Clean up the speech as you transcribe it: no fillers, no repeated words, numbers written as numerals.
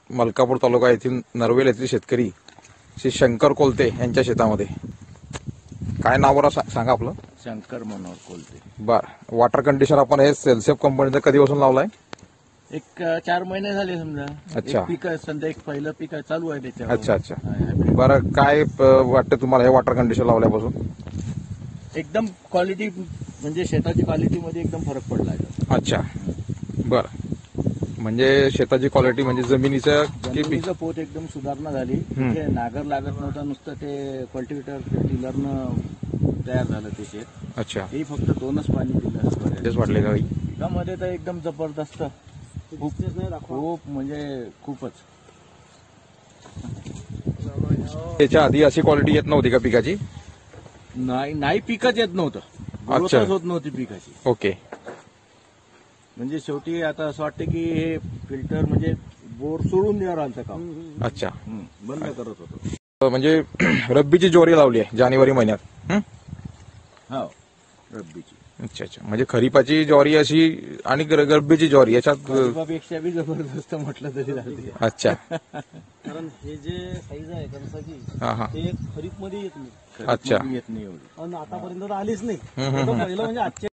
मलकापूर तालुका येथील नरवेल येथील शेतकरी श्री शंकर कोलते यांच्या शेतामध्ये. काय नाव बरं सांगा आपलं? शंकर मनोहर कोलते. बर, वॉटर कंडिशनर आपण हे सेल्सिअप कंपनीचं कधीपासून लावलाय? एक 4 महिने झाले समजा. अच्छा. एक पीक समजा, एक पहिलं पीक चालू आहे त्याच्यावर. अच्छा अच्छा. बरं, काय वाटतं तुम्हाला हे वॉटर कंडिशनर लावल्यापासून? एकदम क्वालिटी म्हणजे शेताची क्वालिटी मध्ये एकदम फरक पडला आहे. अच्छा. बर, म्हणजे शेताची क्वालिटी म्हणजे जमिनीचं जमिनीचं पोत एकदम सुधारणा झाली. तिथे नागर लागत नव्हता, नुसतं ते कल्टिवेटर टिलरनं तयार झालं ते शेत. अच्छा. हे फक्त 2च पाणी दिलं. तेच वाटले का? पिकामध्ये तर एकदम जबरदस्त, खूप म्हणजे खूपच. त्याच्या आधी अशी क्वालिटी येत नव्हती का पिकाची? नाही पिकच येत नव्हतं, ग्रोथच होत नव्हती पिकाची. ओके. म्हणजे शेवटी आता असं वाटतं की हे फिल्टर म्हणजे बोर सोडून द्यावं आलं काम. अच्छा. बंद करत होतो. म्हणजे रब्बीची ज्वारी लावली आहे जानेवारी महिन्यात. हो, रब्बीची. अच्छा अच्छा. म्हणजे खरीपाची ज्वारी अशी आणि रब्बीची ज्वारी याच्यात पेक्षा बी जबरदस्त म्हटलं तरी झालं. अच्छा. कारण हे जे साईज आहे कणसाची हा. ते खरीप मध्ये येत नाही. अच्छा. येत नाही एवढी. आणि आतापर्यंत तर आलीच नाही. हम्म. पहिलं म्हणजे आजच्या